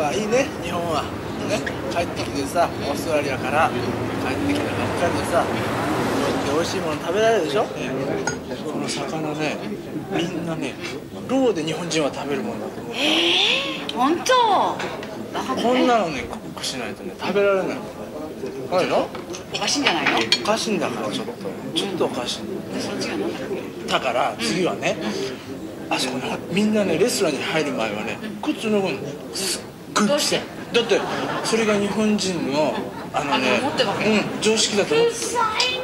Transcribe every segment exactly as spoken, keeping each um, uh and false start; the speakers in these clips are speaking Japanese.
ぱいいね、日本はね。帰ってきてさ、オーストラリアから帰ってきたばっかりでさ、こうやって美味しいもの食べられるでしょ。この魚ね、みんなね、どうで日本人は食べるもんだと思う。 えー、本当。 こんなのね、コックしないとね、食べられない。あれのおかしいんじゃないの？ おかしいんだから、ちょっとちょっとおかしい。 そっちがなんだっけ？ だから次はね、あそこね、みんなね、レストランに入る前はね、靴脱ぐの。すっごいどうして？ だってそれが日本人のあのね、うん、常識だと思って考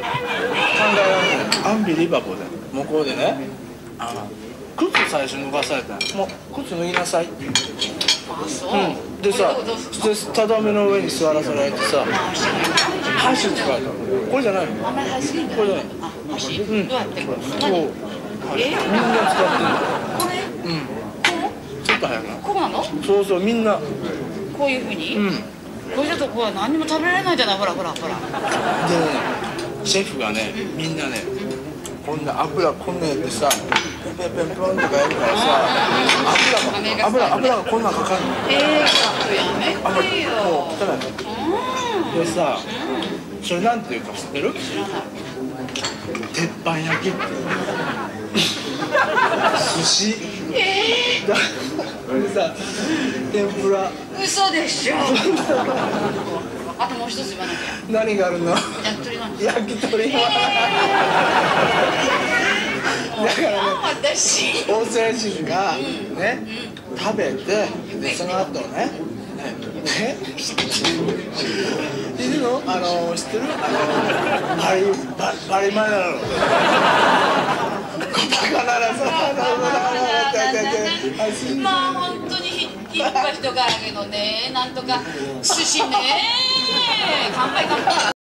えられない。アンビリバボーで向こうでね、あの靴最初脱がされたの。もう靴脱ぎなさいって言う。 あ、そう。 うん、でさ、畳の上に座らせられてさ、箸使われたの。これじゃないの？ あんまり箸いいんだ。 これじゃないの？ あ、箸？ うん、 どうやってこれ？ こう、 何？ みんえ？ な使ってるの。 これ？ うん、 こちょっと早くな。 う？こうなの？ そうそう、みんな。 こういう風に？ うん。 これだとこれ何にも食べられないじゃない。ほらほらほら。 でね、シェフがね、みんなね、こんな油こんなやってさ、ペンペンペンペンとかやるからさ、油が油油がこんなかかるの。 ええー、ちょっとやめあのてよ。 もう汚い。でさ、それなんていうか知ってる？ 知らない。 鉄板焼きって。寿司。 えだこれさ、天ぷら。 嘘でしょ。あともう一つ言わなきゃ。 何があるの？ 焼き鳥なんです。 焼き鳥は。だからね、 私。 オーストラリア人がね、食べて、でその後ね、ね、ね、いるの？あの知ってる？あのバリババリマナロ。バカならさ、 まあ本当にひ引っ張りとかあるけどね、なんとか寿司ね。乾杯乾杯。